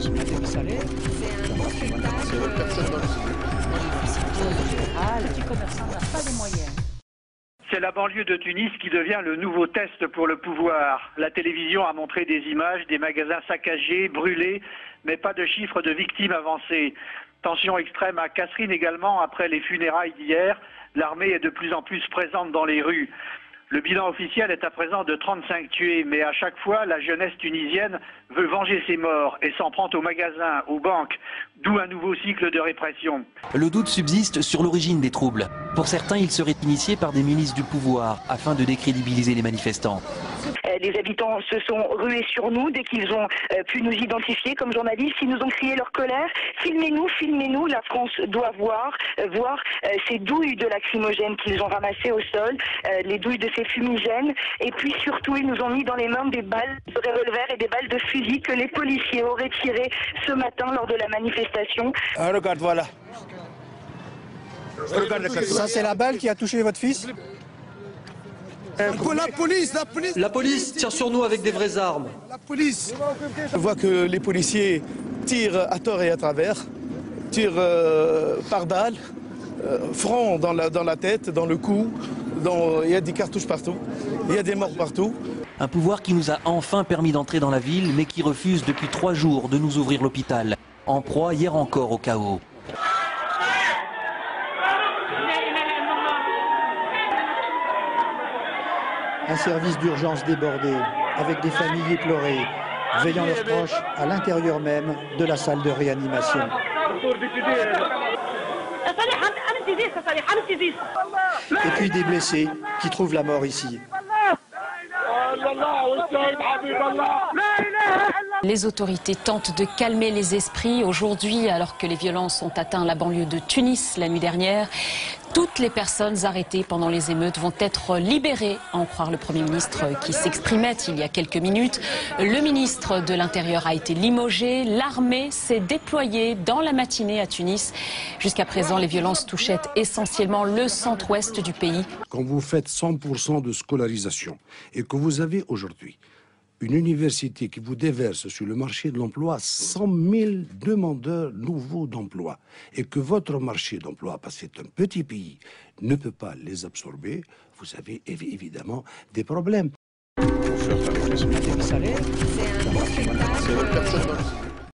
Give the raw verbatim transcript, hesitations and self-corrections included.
C'est un bon spectacle. C'est votre personne dans le général, le petit commerçant n'a pas les moyens. C'est la banlieue de Tunis qui devient le nouveau test pour le pouvoir. La télévision a montré des images, des magasins saccagés, brûlés, mais pas de chiffres de victimes avancées. Tension extrême à Kasserine également après les funérailles d'hier. L'armée est de plus en plus présente dans les rues. Le bilan officiel est à présent de trente-cinq tués, mais à chaque fois, la jeunesse tunisienne veut venger ses morts et s'en prend aux magasins, aux banques, d'où un nouveau cycle de répression. Le doute subsiste sur l'origine des troubles. Pour certains, ils seraient initiés par des milices du pouvoir afin de décrédibiliser les manifestants. Les habitants se sont rués sur nous dès qu'ils ont pu nous identifier comme journalistes. Ils nous ont crié leur colère. Filmez-nous, filmez-nous. La France doit voir, voir ces douilles de lacrymogènes qu'ils ont ramassées au sol, les douilles de ces fumigènes. Et puis surtout, ils nous ont mis dans les mains des balles de revolver et des balles de fusil que les policiers auraient tirées ce matin lors de la manifestation. Ah, regarde, voilà. Regarde, ça, c'est la balle qui a touché votre fils ? La police, la police La police tire sur nous avec des vraies armes. La police Je vois que les policiers tirent à tort et à travers, tirent euh, par balle, euh, front dans la, dans la tête, dans le cou, dans... il y a des cartouches partout, il y a des morts partout. Un pouvoir qui nous a enfin permis d'entrer dans la ville, mais qui refuse depuis trois jours de nous ouvrir l'hôpital, en proie hier encore au chaos. Un service d'urgence débordé, avec des familles éplorées, veillant leurs proches à l'intérieur même de la salle de réanimation. Et puis des blessés qui trouvent la mort ici. Les autorités tentent de calmer les esprits. Aujourd'hui, alors que les violences ont atteint la banlieue de Tunis la nuit dernière, toutes les personnes arrêtées pendant les émeutes vont être libérées, à en croire le Premier ministre qui s'exprimait il y a quelques minutes. Le ministre de l'Intérieur a été limogé. L'armée s'est déployée dans la matinée à Tunis. Jusqu'à présent, les violences touchaient essentiellement le centre-ouest du pays. Quand vous faites cent pour cent de scolarisation et que vous avez aujourd'hui une université qui vous déverse sur le marché de l'emploi cent mille demandeurs nouveaux d'emploi et que votre marché d'emploi, parce que c'est un petit pays, ne peut pas les absorber, vous avez évidemment des problèmes. C'est un bon spectacle. C'est votre personne dans le